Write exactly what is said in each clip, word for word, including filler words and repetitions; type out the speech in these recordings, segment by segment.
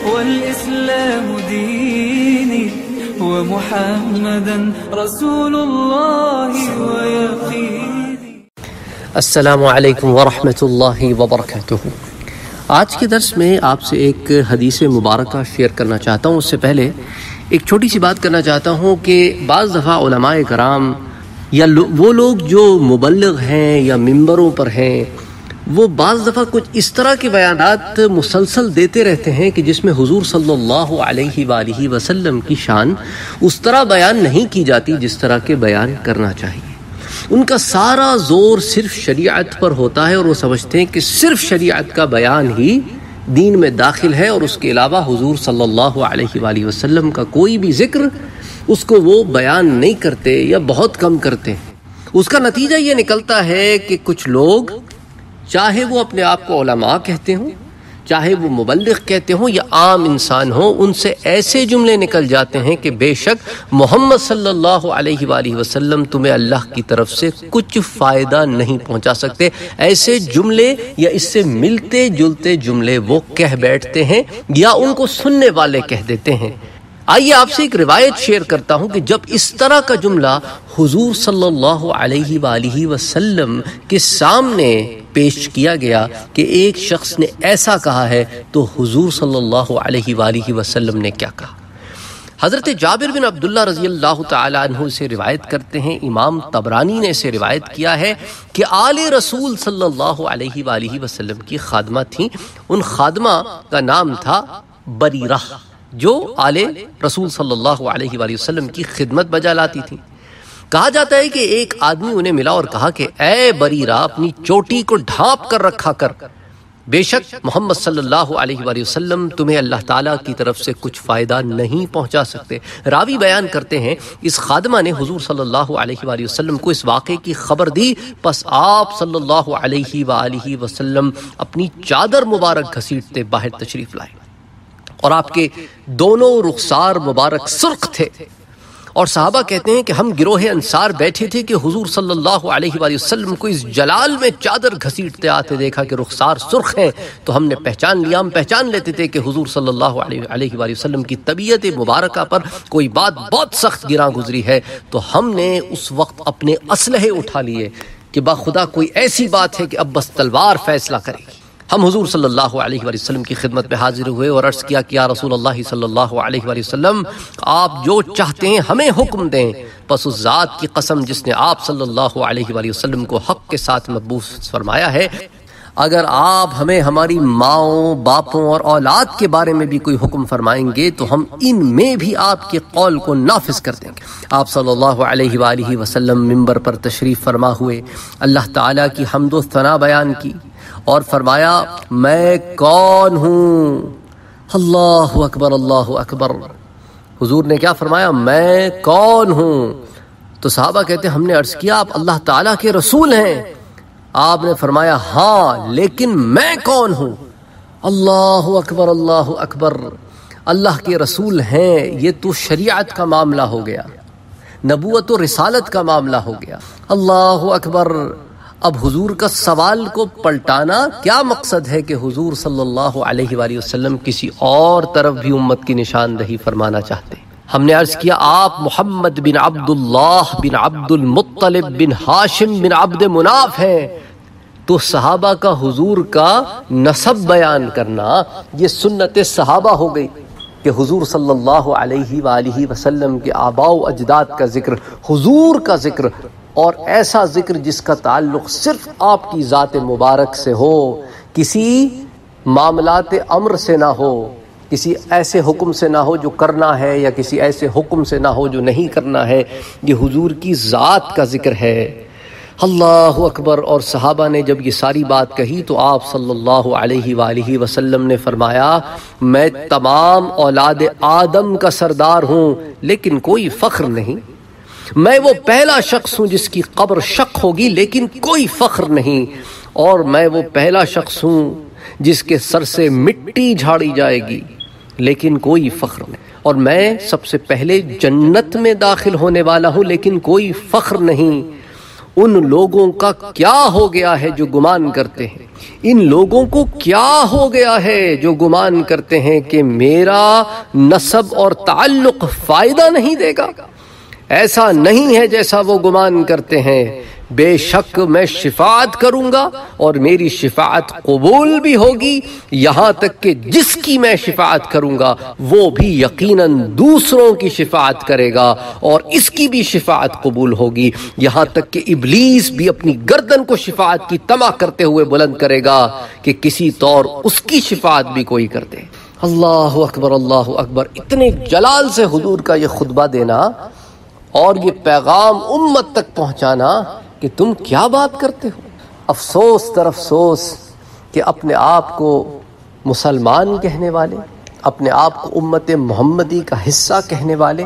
والإسلام ديني ومحمدا رسول الله ويقيني. السلام علیکم ورحمۃ اللہ وبرکاتہ. آج کے درس میں آپ سے ایک حدیث مبارکہ شیئر کرنا چاہتا ہوں. اس سے پہلے ایک چھوٹی سی بات کرنا چاہتا ہوں کہ بعض دفعہ علماء کرام یا وہ لوگ جو مبلغ ہیں یا ممبروں پر ہیں، وہ بعض دفعہ کچھ اس طرح کے بیانات مسلسل دیتے رہتے ہیں کہ جس میں حضور صلی اللہ علیہ وآلہ وسلم کی شان اس طرح بیان نہیں کی جاتی جس طرح کے بیان کرنا چاہیے. ان کا سارا زور صرف شریعت پر ہوتا ہے اور وہ سمجھتے ہیں کہ صرف شریعت کا بیان ہی دین میں داخل ہے، اور اس کے علاوہ حضور صلی اللہ علیہ وآلہ وسلم کا کوئی بھی ذکر اس کو وہ بیان نہیں کرتے یا بہت کم کرتے ہیں. اس کا نتیجہ یہ نکلتا ہے کہ کچھ لوگ، چاہے وہ اپنے آپ کو علماء کہتے ہوں، چاہے وہ مبلغ کہتے ہوں یا عام انسان ہوں، ان سے ایسے جملے نکل جاتے ہیں کہ بے شک محمد صلی اللہ علیہ وآلہ وسلم تمہیں اللہ کی طرف سے کچھ فائدہ نہیں پہنچا سکتے. ایسے جملے یا اس سے ملتے جلتے جملے وہ کہہ بیٹھتے ہیں یا ان کو سننے والے کہہ دیتے ہیں. آئیے آپ سے ایک روایت شیئر کرتا ہوں کہ جب اس طرح کا جملہ حضور صلی اللہ علیہ وآلہ وسلم کے سامنے پیش کیا گیا کہ ایک شخص نے ایسا کہا ہے، تو حضور صلی اللہ علیہ وآلہ وسلم نے کیا کہا. حضرت جابر بن عبداللہ رضی اللہ تعالیٰ عنہ سے روایت کرتے ہیں، امام طبرانی نے اسے روایت کیا ہے کہ آل رسول صلی اللہ علیہ وآلہ وسلم کی خادمہ تھیں. ان خادمہ کا نام تھا بریرہ، جو آل رسول صلی اللہ علیہ وآلہ وسلم کی خدمت بجا لاتی تھیں. کہا جاتا ہے کہ ایک آدمی انہیں ملا اور کہا کہ اے بریرہ، اپنی چوٹی کو ڈھانپ کر رکھا کر، بے شک محمد صلی اللہ علیہ وآلہ وسلم تمہیں اللہ تعالیٰ کی طرف سے کچھ فائدہ نہیں پہنچا سکتے. راوی بیان کرتے ہیں اس خادمہ نے حضور صلی اللہ علیہ وآلہ وسلم کو اس واقعے کی خبر دی، پس آپ صلی اللہ علیہ وآلہ وسلم اپنی چادر مبارک گھسیٹتے باہر تشریف لائے، اور آپ کے دونوں رخسار مبارک سرخ تھے. اور صحابہ کہتے ہیں کہ ہم گروہ انصار بیٹھے تھے کہ حضور صلی اللہ علیہ وآلہ وسلم کو اس جلال میں چادر گھسیٹتے آتے دیکھا کہ رخسار سرخ ہیں، تو ہم نے پہچان لیا. ہم پہچان لیتے تھے کہ حضور صلی اللہ علیہ وآلہ وسلم کی طبیعت مبارکہ پر کوئی بات بہت سخت گراں گزری ہے. تو ہم نے اس وقت اپنے اسلحے اٹھا لیے کہ باخدا کوئی ایسی بات ہے کہ اب بس تلوار فیصلہ کرے گی. ہم حضور صلی اللہ علیہ وآلہ وسلم کی خدمت میں حاضر ہوئے اور عرض کیا کہ یا رسول اللہ صلی اللہ علیہ وآلہ وسلم، آپ جو چاہتے ہیں ہمیں حکم دیں. پس اس ذات کی قسم جس نے آپ صلی اللہ علیہ وآلہ وسلم کو حق کے ساتھ مبعوث فرمایا ہے، اگر آپ ہمیں ہماری ماؤں، باپوں اور اولاد کے بارے میں بھی کوئی حکم فرمائیں گے تو ہم ان میں بھی آپ کے قول کو نافذ کر دیں گے. آپ صلی اللہ علیہ وآلہ وسلم ممبر پر تشریف فرما ہوئے، اللہ تعالیٰ کی حمد و ثنا بیان کی اور فرمایا میں کون ہوں. اللہ اکبر، اللہ اکبر. حضور نے کیا فرمایا؟ میں کون ہوں. تو صحابہ کہتے ہیں ہم نے عرض کیا آپ اللہ تعالیٰ کے رسول ہیں. آپ نے فرمایا ہاں، لیکن میں کون ہوں؟ اللہ اکبر، اللہ اکبر. اللہ کے رسول ہیں، یہ تو شریعت کا معاملہ ہو گیا، نبوت و رسالت کا معاملہ ہو گیا. اللہ اکبر. اب حضور کا سوال کو پلٹانا کیا مقصد ہے کہ حضور صلی اللہ علیہ وآلہ وسلم کسی اور طرف بھی امت کی نشاندہی فرمانا چاہتے ہیں. ہم نے عرض کیا آپ محمد بن عبداللہ بن عبد المطلب بن ہاشم بن عبد مناف ہیں. تو صحابہ کا حضور کا نسب بیان کرنا یہ سنت صحابہ ہو گئی کہ حضور صلی اللہ علیہ وآلہ وسلم کے آباء و اجداد کا ذکر، حضور کا ذکر، اور ایسا ذکر جس کا تعلق صرف آپ کی ذات مبارک سے ہو، کسی معاملات امر سے نہ ہو، کسی ایسے حکم سے نہ ہو جو کرنا ہے یا کسی ایسے حکم سے نہ ہو جو نہیں کرنا ہے. یہ حضور کی ذات کا ذکر ہے. اللہ اکبر. اور صحابہ نے جب یہ ساری بات کہی تو آپ صلی اللہ علیہ وآلہ وسلم نے فرمایا میں تمام اولاد آدم کا سردار ہوں لیکن کوئی فخر نہیں. میں وہ پہلا شخص ہوں جس کی قبر شق ہوگی لیکن کوئی فخر نہیں. اور میں وہ پہلا شخص ہوں جس کے سر سے مٹی جھاڑی جائے گی لیکن کوئی فخر نہیں. اور میں سب سے پہلے جنت میں داخل ہونے والا ہوں لیکن کوئی فخر نہیں. ان لوگوں کا کیا ہو گیا ہے جو گمان کرتے ہیں، ان لوگوں کو کیا ہو گیا ہے جو گمان کرتے ہیں کہ میرا نسب اور تعلق فائدہ نہیں دے گا۔ ایسا نہیں ہے جیسا وہ گمان کرتے ہیں، بے شک میں شفاعت کروں گا اور میری شفاعت قبول بھی ہوگی، یہاں تک کہ جس کی میں شفاعت کروں گا وہ بھی یقیناً دوسروں کی شفاعت کرے گا اور اس کی بھی شفاعت قبول ہوگی، یہاں تک کہ ابلیس بھی اپنی گردن کو شفاعت کی طمع کرتے ہوئے بلند کرے گا کہ کسی طور اس کی شفاعت بھی کوئی کر دے۔ اللہ اکبر، اللہ اکبر۔ اتنے جلال سے حضور کا یہ خطبہ دینا اور یہ پیغام امت تک پہنچانا کہ تم کیا بات کرتے ہو۔ افسوس در افسوس کہ اپنے آپ کو مسلمان کہنے والے، اپنے آپ کو امت محمدی کا حصہ کہنے والے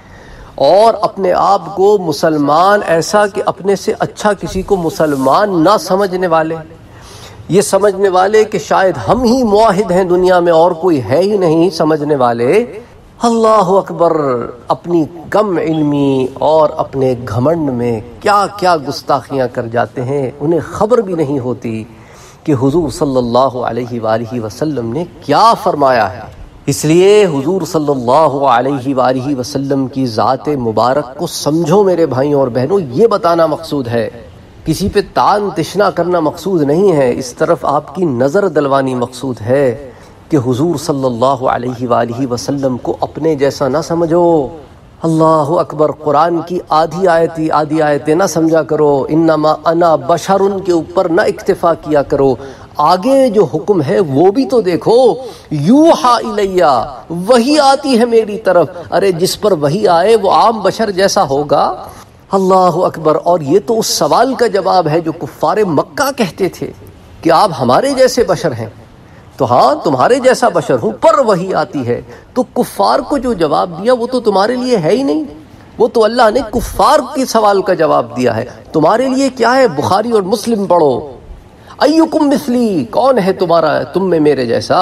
اور اپنے آپ کو مسلمان ایسا کہ اپنے سے اچھا کسی کو مسلمان نہ سمجھنے والے، یہ سمجھنے والے کہ شاید ہم ہی موحد ہیں دنیا میں اور کوئی ہے ہی نہیں سمجھنے والے، اللہ اکبر، اپنی کم علمی اور اپنے گھمنڈ میں کیا کیا گستاخیاں کر جاتے ہیں، انہیں خبر بھی نہیں ہوتی کہ حضور صلی اللہ علیہ وآلہ وسلم نے کیا فرمایا ہے۔ اس لیے حضور صلی اللہ علیہ وآلہ وسلم کی ذات مبارک کو سمجھو میرے بھائیوں اور بہنوں، یہ بتانا مقصود ہے، کسی پہ تان تشنا کرنا مقصود نہیں ہے، اس طرف آپ کی نظر دلوانی مقصود ہے کہ حضور صلی اللہ علیہ وآلہ وسلم کو اپنے جیسا نہ سمجھو۔ اللہ اکبر، قرآن کی آدھی آیتی آدھی آیتیں نہ سمجھا کرو، انما انا بشر کے اوپر نہ اکتفا کیا کرو، آگے جو حکم ہے وہ بھی تو دیکھو، یوحا الیہ، وحی آتی ہے میری طرف، ارے جس پر وحی آئے وہ عام بشر جیسا ہوگا۔ اللہ اکبر، اور یہ تو اس سوال کا جواب ہے جو کفار مکہ کہتے تھے کہ آپ ہمارے جیسے بشر ہیں، تو ہاں تمہارے جیسا بشر ہوں پر وہی آتی ہے، تو کفار کو جو جواب دیا وہ تو تمہارے لیے ہے ہی نہیں، وہ تو اللہ نے کفار کے سوال کا جواب دیا ہے، تمہارے لیے کیا ہے؟ بخاری اور مسلم پڑھو، ایکم مثلی، کون ہے تمہارا تم میں میرے جیسا؟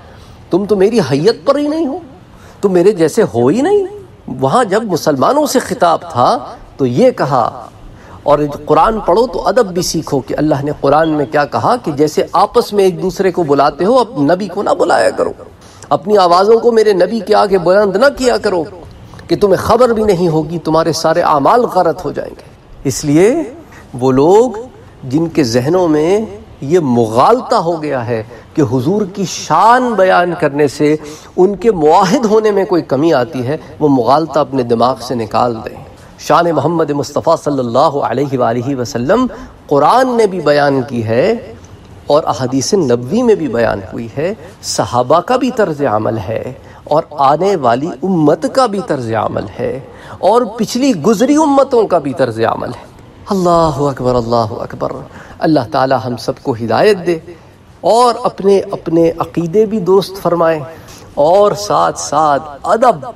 تم تو میری حیت پر ہی نہیں ہو، تم میرے جیسے ہو ہی نہیں۔ وہاں جب مسلمانوں سے خطاب تھا تو یہ کہا، اور قرآن پڑھو تو ادب بھی سیکھو کہ اللہ نے قرآن میں کیا کہا کہ جیسے آپس میں ایک دوسرے کو بلاتے ہو، اب نبی کو نہ بلایا کرو، اپنی آوازوں کو میرے نبی کے آگے بلند نہ کیا کرو کہ تمہیں خبر بھی نہیں ہوگی، تمہارے سارے اعمال غلط ہو جائیں گے۔ اس لیے وہ لوگ جن کے ذہنوں میں یہ مغالطہ ہو گیا ہے کہ حضور کی شان بیان کرنے سے ان کے موحد ہونے میں کوئی کمی آتی ہے، وہ مغالطہ اپنے دماغ سے نکال دیں۔ شان محمد مصطفیٰ صلی اللہ علیہ وآلہ وسلم قرآن نے بھی بیان کی ہے اور احادیث نبوی میں بھی بیان ہوئی ہے، صحابہ کا بھی طرز عمل ہے اور آنے والی امت کا بھی طرز عمل ہے اور پچھلی گزری امتوں کا بھی طرز عمل ہے۔ اللہ اکبر، اللہ اکبر۔ اللہ تعالی ہم سب کو ہدایت دے اور اپنے اپنے عقیدے بھی درست فرمائے، اور ساتھ ساتھ ادب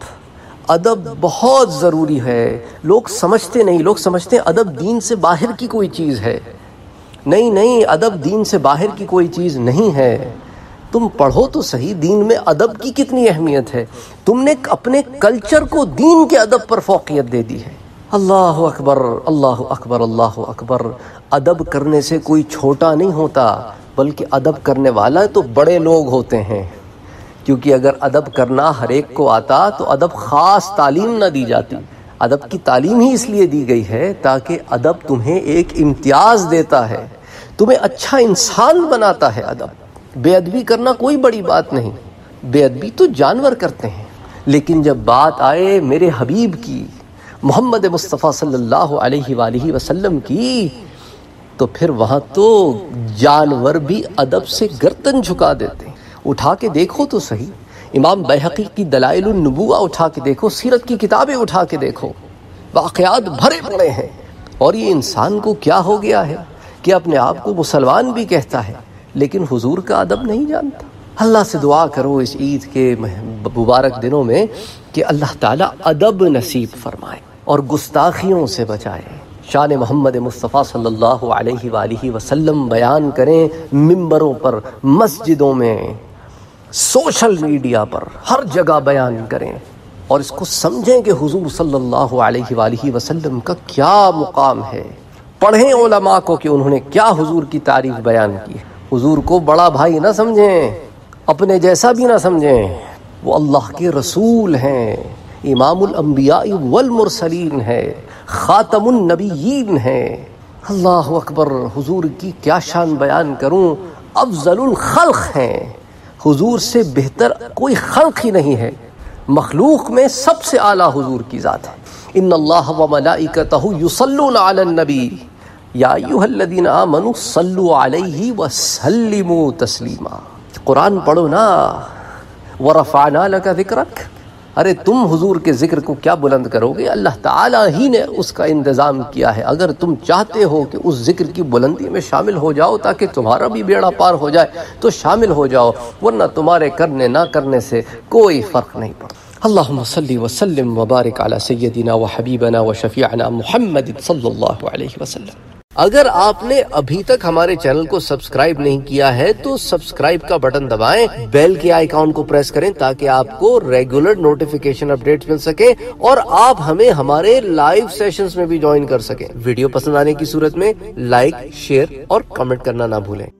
ادب بہت ضروری ہے۔ لوگ سمجھتے نہیں، لوگ سمجھتے ہیں ادب دین سے باہر کی کوئی چیز ہے۔ نہیں نہیں، ادب دین سے باہر کی کوئی چیز نہیں ہے۔ تم پڑھو تو صحیح، دین میں ادب کی کتنی اہمیت ہے، تم نے اپنے کلچر کو دین کے ادب پر فوقیت دے دی ہے۔ اللہ اکبر، اللہ اکبر، اللہ اکبر۔ ادب کرنے سے کوئی چھوٹا نہیں ہوتا، بلکہ ادب کرنے والا تو بڑے لوگ ہوتے ہیں، کیونکہ اگر ادب کرنا ہر ایک کو آتا تو ادب خاص تعلیم نہ دی جاتی۔ ادب کی تعلیم ہی اس لیے دی گئی ہے تاکہ ادب تمہیں ایک امتیاز دیتا ہے، تمہیں اچھا انسان بناتا ہے۔ ادب، بے ادبی کرنا کوئی بڑی بات نہیں، بے ادبی تو جانور کرتے ہیں، لیکن جب بات آئے میرے حبیب کی، محمد مصطفیٰ صلی اللہ علیہ وآلہ وسلم کی، تو پھر وہاں تو جانور بھی ادب سے گردن جھکا دیتے ہیں۔ اٹھا کے دیکھو تو صحیح، امام بیہقی کی دلائل النبوہ اٹھا کے دیکھو، سیرت کی کتابیں اٹھا کے دیکھو، واقعات بھرے پڑے ہیں۔ اور یہ انسان کو کیا ہو گیا ہے کہ اپنے آپ کو مسلمان بھی کہتا ہے لیکن حضور کا ادب نہیں جانتا۔ اللہ سے دعا کرو اس عید کے مبارک دنوں میں کہ اللہ تعالیٰ ادب نصیب فرمائے اور گستاخیوں سے بچائے، شان محمد مصطفیٰ صلی اللہ علیہ وآلہ وسلم بیان کریں ممبروں پر، مسجدوں میں، سوشل میڈیا پر، ہر جگہ بیان کریں اور اس کو سمجھیں کہ حضور صلی اللہ علیہ وآلہ وسلم کا کیا مقام ہے، پڑھیں علماء کو کہ انہوں نے کیا حضور کی تعریف بیان کی ہے۔ حضور کو بڑا بھائی نہ سمجھیں، اپنے جیسا بھی نہ سمجھیں، وہ اللہ کے رسول ہیں، امام الانبیاء والمرسلین ہے، خاتم النبیین ہے۔ اللہ اکبر، حضور کی کیا شان بیان کروں، افضل الخلق ہیں، حضور سے بہتر کوئی خلق ہی نہیں ہے، مخلوق میں سب سے اعلیٰ حضور کی ذات ہے۔ ان اللہ وملائکتہ یصلون علی النبی یا ایھا الذین آمنوا صلوا علیہ وسلموا تسلیما۔ قرآن پڑھو نا، ورفعنا لک ذکرک، ارے تم حضور کے ذکر کو کیا بلند کرو گے، اللہ تعالیٰ ہی نے اس کا انتظام کیا ہے۔ اگر تم چاہتے ہو کہ اس ذکر کی بلندی میں شامل ہو جاؤ تاکہ تمہارا بھی بیڑا پار ہو جائے تو شامل ہو جاؤ، ورنہ تمہارے کرنے نہ کرنے سے کوئی فرق نہیں پڑتا۔ اللہم صلی وسلم وبارک علی سیدنا و حبیبنا و شفیعنا محمد صلی اللہ علیہ وسلم۔ اگر آپ نے ابھی تک ہمارے چینل کو سبسکرائب نہیں کیا ہے تو سبسکرائب کا بٹن دبائیں، بیل کے آئیکن کو پریس کریں تاکہ آپ کو ریگولر نوٹیفیکیشن اپڈیٹ مل سکے اور آپ ہمیں ہمارے لائیو سیشنز میں بھی جوائن کر سکیں۔ ویڈیو پسند آنے کی صورت میں لائک، شیئر اور کمنٹ کرنا نہ بھولیں۔